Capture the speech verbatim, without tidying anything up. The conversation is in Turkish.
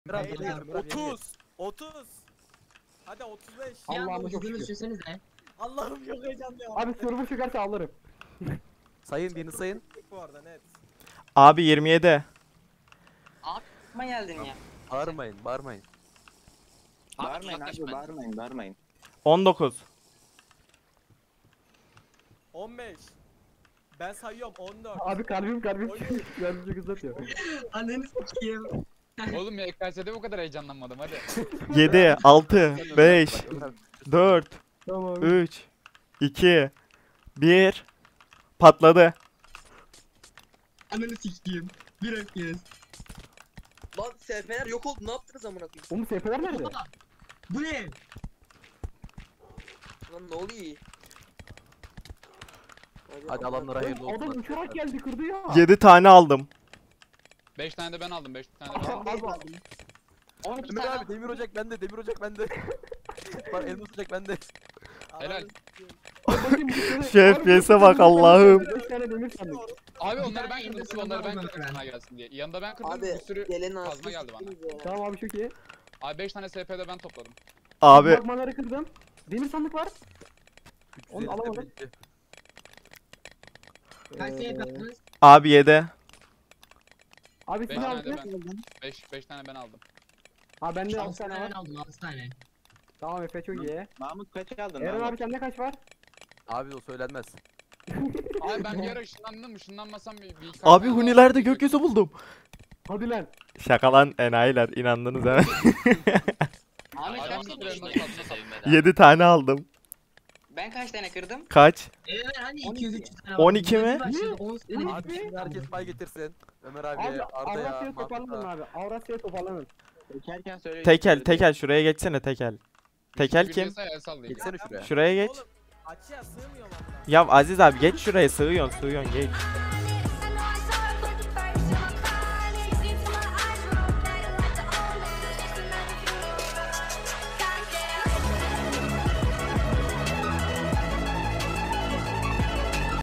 Biraz Beyler, geliyorum, biraz geliyorum. otuz. otuz. Hadi otuz beş. Allah'ım çok Yüzünü şükür. sürsenize. Allah'ım çok heyecanlıyım. Abi server çökerse alırım. Sayın birini sayın. Bu arada net. Abi yirmi yedi. Ama geldin ya. Bağırmayın, bağırmayın. Bağırmayın abi, yaklaşma. bağırmayın, bağırmayın. on dokuz. on beş. Ben sayıyorum on dört. Abi kalbim kalbim Oy. kalbim çok uzatıyor. Anneni sikeyim. Oğlum ya K S'de bu kadar heyecanlanmadım hadi. yedi, altı, beş, Bak, Ömer abi, dört, Tamam. üç, iki, bir. Patladı. Anneni sikeyim. Bir öpüyoruz. Lan S P'ler yok oldu, ne yaptınız amına koyayım? Oğlum S P'ler nerede? Bu ne? Lan ne oluyor? Hadi alanlara hayırlı Oğlum, adam olsun. uçarak geldi kırdı ya. yedi tane aldım. beş tane de ben aldım, beş tane de ben aldım. Abi abi. on iki Ömer tane. abi demir ocak bende, demir ocak bende. Bak elmas ocak bende. Helal. Bakayım bir kere- Şu Abi, F P S'e bir bak tane Allah'ım. beş tane demir sandık. Abi Bir onları tane ben kırdım, indirdim, onları ben ondan kırdım sonra sana gelsin diye. Yanında ben kırdım, Abi bir sürü geleni kazma aslında geldi bana. siktiniz ya. Tamam abi çok iyi. Abi beş tane S P de ben topladım. Abi Magmaları kırdım. Demir sandık var. Onu üç yüz elli alamadım. bitti. Kaç Ee, şey yaptınız? abi yedi. Abi Beş silah tane de aldınız. ben. beş beş tane ben aldım. Ha bende altı altı tane tane ben var. aldım altı tane. Tamam Efe çok iyi. Mahmut kaç aldın? Eren Mahmut? abi sende kaç var? Abi o söylenmez. Abi ben bir ara ışınlandım, ışınlanmasam bir, bir Abi hunilerde gökyüzü buldum. Hadi lan. Şaka lan enayiler, inandınız hemen. Ahmet Adam kaç bir tane tane kırdın? nasıl yedi tane aldım. Ben kaç tane kırdım? Kaç? Evet hani iki yüz üç yüz tane on iki mi? on Abi şimdi herkes pay getirsin. Ömer abi, Abi Arda'ya, Avrasya'ya toparlanın Mahmut'a. abi. Avrasya'ya toparlanın. Çekerken söyle. Tekel, tekel şuraya geçsene tekel. Tekel kim? El sallayayım. Geçsene şuraya. Şuraya geç. Oğlum açıya sığmıyorum amına. Ya Aziz abi geç şuraya, sığıyorsun, sığıyorsun geç.